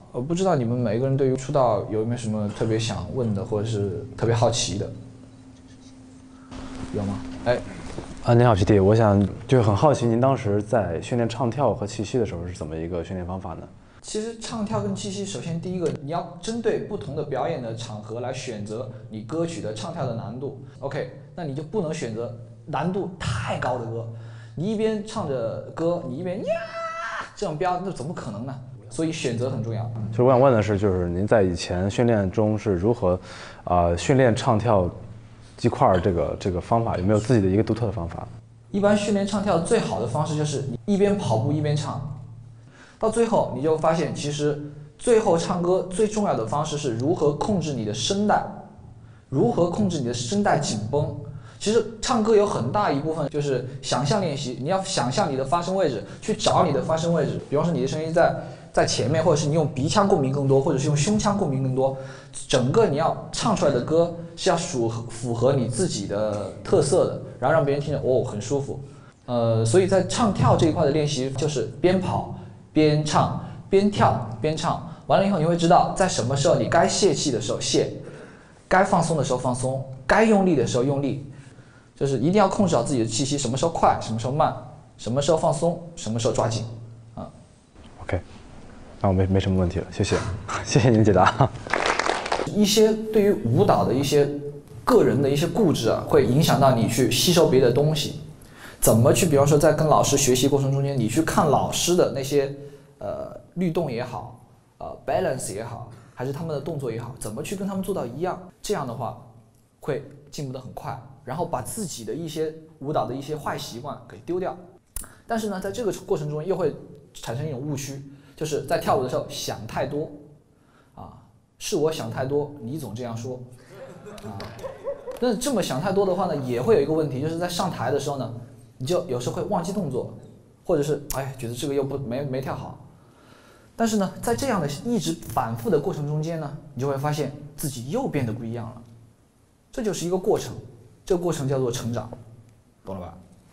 不知道你们每一个人对于出道有没有什么特别想问的，或者是特别好奇的，有吗？哎， 您好，徐弟，我想就很好奇，您当时在训练唱跳和气息的时候是怎么一个训练方法呢？ 其实唱跳跟气息，首先第一个，你要针对不同的表演的场合来选择你歌曲的唱跳的难度。OK， 那你就不能选择难度太高的歌，你一边唱着歌，你一边呀这样飙，那怎么可能呢？所以选择很重要。 就是我想问的是，就是您在以前训练中是如何，训练唱跳击块这个方法，有没有自己的一个独特的方法？ 一般训练唱跳最好的方式就是你一边跑步一边唱，到最后你就发现，其实最后唱歌最重要的方式是如何控制你的声带，如何控制你的声带紧绷。其实唱歌有很大一部分就是想象练习，你要想象你的发声位置，去找你的发声位置。比方说你的声音在前面，或者是你用鼻腔共鸣更多，或者是用胸腔共鸣更多。整个你要唱出来的歌是要符合你自己的特色的，然后让别人听着很舒服。所以在唱跳这一块的练习就是边跑边唱，边跳边唱。完了以后你会知道，在什么时候你该泄气的时候泄，该放松的时候放松，该用力的时候用力。就是一定要控制好自己的气息，什么时候快，什么时候慢，什么时候放松，什么时候抓紧，啊。 OK， 那我没什么问题了，谢谢，谢谢您解答。 一些对于舞蹈的一些个人的一些固执啊，会影响到你去吸收别的东西。怎么去，比方说在跟老师学习过程中间，你去看老师的那些律动也好，balance 也好，还是他们的动作也好，怎么去跟他们做到一样？这样的话会进步得很快。然后把自己的一些舞蹈的一些坏习惯给丢掉，但是呢，在这个过程中又会产生一种误区，就是在跳舞的时候想太多，是我想太多，李总这样说，那这么想太多的话呢，也会有一个问题，就是在上台的时候呢，你就有时候会忘记动作，或者是觉得这个又没跳好，但是呢，在这样的一直反复的过程中间呢，你就会发现自己又变得不一样了，这就是一个过程。这个过程叫做成长，懂了吧？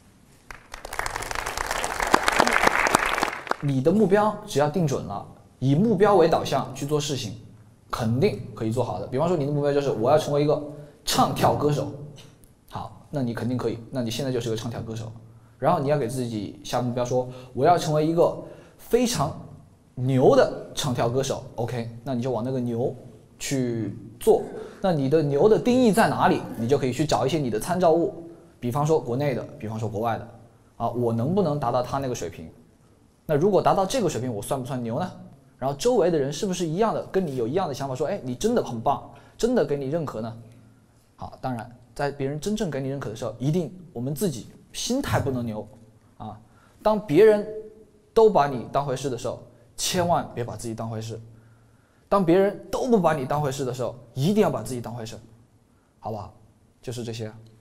你的目标只要定准了，以目标为导向去做事情，肯定可以做好的。比方说你的目标就是我要成为一个唱跳歌手，好，那你肯定可以，那你现在就是个唱跳歌手。然后你要给自己下目标说，我要成为一个非常牛的唱跳歌手 ，OK， 那你就往那个牛去做。那你的牛的定义在哪里？你就可以去找一些你的参照物，比方说国内的，比方说国外的，我能不能达到他那个水平？那如果达到这个水平，我算不算牛呢？然后周围的人是不是一样的，跟你有一样的想法，说，你真的很棒，真的给你认可呢？好，当然，在别人真正给你认可的时候，一定我们自己心态不能牛啊。当别人都把你当回事的时候，千万别把自己当回事。当别人都不把你当回事的时候，一定要把自己当回事，好不好？就是这些。